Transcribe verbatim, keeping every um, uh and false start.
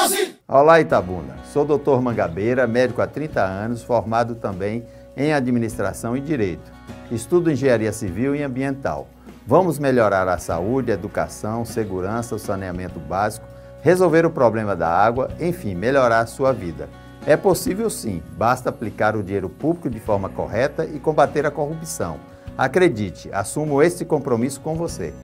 doze! Olá, Itabuna. Sou doutor Mangabeira, médico há trinta anos, formado também em Administração e Direito. Estudo Engenharia Civil e Ambiental. Vamos melhorar a saúde, a educação, segurança, o saneamento básico, resolver o problema da água, enfim, melhorar a sua vida. É possível sim, basta aplicar o dinheiro público de forma correta e combater a corrupção. Acredite, assumo este compromisso com você.